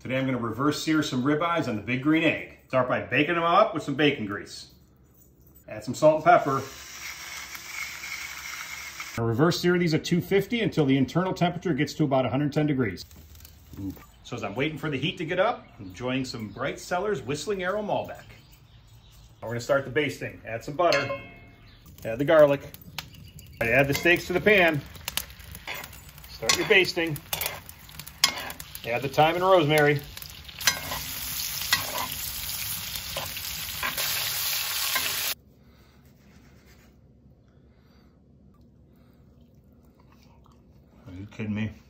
Today I'm going to reverse sear some ribeyes on the big green egg. Start by baking them up with some bacon grease. Add some salt and pepper. I'll reverse sear these at 250 until the internal temperature gets to about 110 degrees. So as I'm waiting for the heat to get up, I'm enjoying some Bright Cellars Whistling Arrow Malbec. Now we're going to start the basting. Add some butter. Add the garlic. Add the steaks to the pan. Start your basting. Add the thyme and rosemary. Are you kidding me?